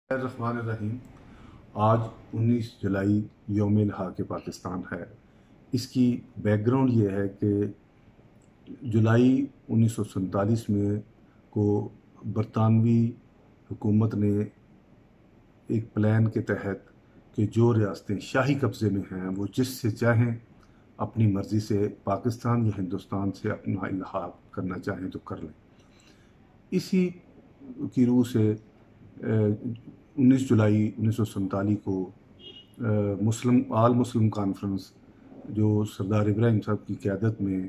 الرحمن الرحیم۔ آج 19 جولائی یوم الحاق پاکستان ہے۔ اس کی بیک گراؤنڈ یہ ہے کہ جولائی 1947 میں کو برطانوی حکومت نے ایک پلان کے تحت کہ جو ریاستیں شاہی قبضے میں ہیں وہ جس سے چاہیں اپنی مرضی سے پاکستان یا ہندوستان سے اپنا الحاق کرنا چاہیں تو کر لیں۔ اسی کی روح سے 19 جولائی 1947 کو مسلم کانفرنس جو سردار ابراہیم صاحب کی قیادت میں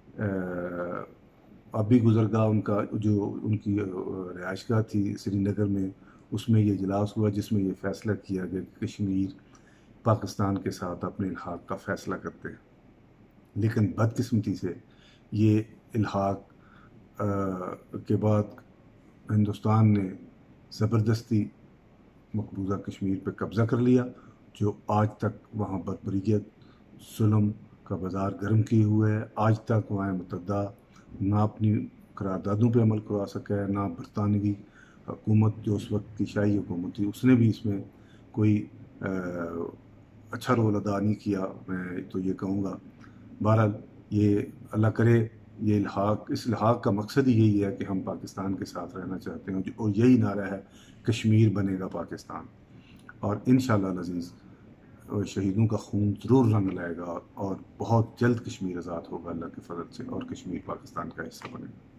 ابھی گزرگاہ ان کی رہائش گاہ تھی سری نگر میں، اس میں یہ اجلاس ہوا جس میں یہ فیصلہ کیا گیا کہ کشمیر پاکستان کے ساتھ اپنے الحاق کا فیصلہ کرتے ہیں۔ لیکن بدقسمتی سے یہ الحاق کے بعد ہندوستان نے زبردستی مقبوضہ کشمیر پہ قبضہ کر لیا، جو آج تک وہاں بربریت ظلم کا بازار گرم کیے ہوئے ہے۔ آج تک وہاں متحدہ نہ اپنی قراردادوں پہ عمل کروا سکا ہے، نہ برطانوی حکومت جو اس وقت کی شاہی حکومت تھی اس نے بھی اس میں کوئی اچھا رول ادا نہیں کیا، میں تو یہ کہوں گا۔ بہرحال یہ اللہ کرے اس الحاق کا مقصد ہی یہی ہے کہ ہم پاکستان کے ساتھ رہنا چاہتے ہیں، اور یہی نعرہ ہے کشمیر بنے گا پاکستان، اور انشاءاللہ العزیز شہیدوں کا خون ضرور رنگ لائے گا اور بہت جلد کشمیر آزاد ہوگا اللہ کے فضل سے، اور کشمیر پاکستان کا حصہ بنے گا۔